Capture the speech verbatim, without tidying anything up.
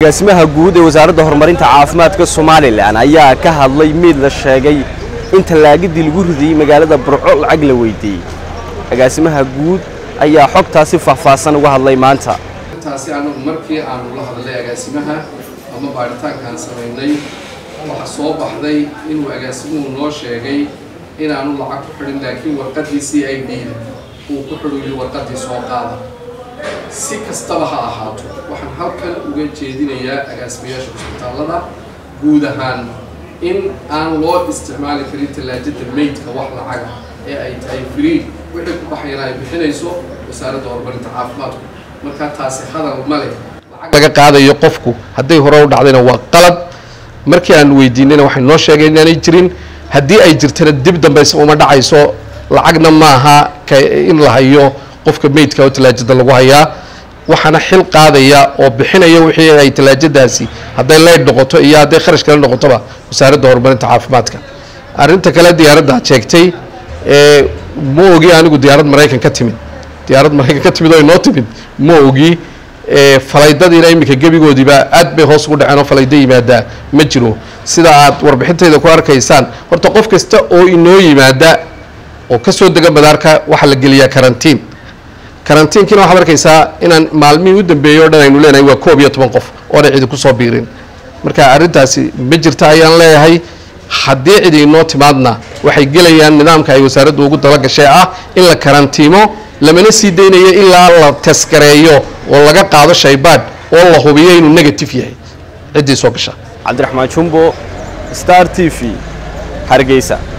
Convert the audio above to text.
agaasimaha guud ee wasaaradda horumarinta caafimaadka Soomaaliland ayaa ka hadlay mid la sheegay in talaagidii lagu ridiyay magaalada Burco lacag la weydiiyay agaasimaha guud ayaa xogtaasi faahfaahsan uga hadlay maanta taasi aanu markii aanu la hadlay agaasimaha ama baaritaankan sameynay waxa soo baxday inuu agaasimuhu noo sheegay in aanu lacag ku xirin laakiin warqadii C I D uu ku xiriyay warqadii soo qaada si kastaba ha ahaato waxaan halkan uga jeedinayaa agaasimayaasha isbitaalada guud ahaan in aan loo isticmaali karin talaajada meydka wax lacag ee ay tahay free wixii ku baxayna ay bixinayso wasaaradda horumarinta caafimaadka marka taasi hadal ma leh laga qaadayo qofku haday hore u dhacdayna waa qalad markii aan weydiinayna waxay noo sheegeen inay jirin hadii ay jirtana dib dambaysa uma dhacayso lacagna ma aha in la hayo qofka meydka oo talaajada lagu hayaa waxana xil qaadaya oo bixinaya wixii ay talaajadaasi haday leed noqoto iyo haday kharash kale noqotoba wasaaradda horumarinta caafimaadka arinta kale diyaaradda sheegtay ee ma ogi anigu diyaarad Mareykan ka timid diyaarad Mareykan ka timid oo inoo timid ma ogi ee falaydadiina imika gabigoodiba aad bay hoos ugu dhaceen oo falayday yimaada ma jiro sida aad warbixinteeda ku arkaysaan horta qof kasta oo inoo yimaada oo ka soo degan madaarka waxa la geliyaa karantiin karantiinkina waxa arkaysaa inaan maalmihii u dambeeyay oo dhan aynu leenahay waa koob iyo toban qof oo cid ku soo biirin marka arintaasi ma jirta ayaan leeyahay haddii cid inoo timaadna waxay gelayaan nidaamka ay wasaaraddu ugu dala gashay ah in la karantiimo lamana sii deynayo ilaa la taskareeyo oo laga qaado shaybaad oo la hubiyo inuu negative yahay cidii soo gasha Cabdiraxmaan Jumbo Star T V Hargeysa.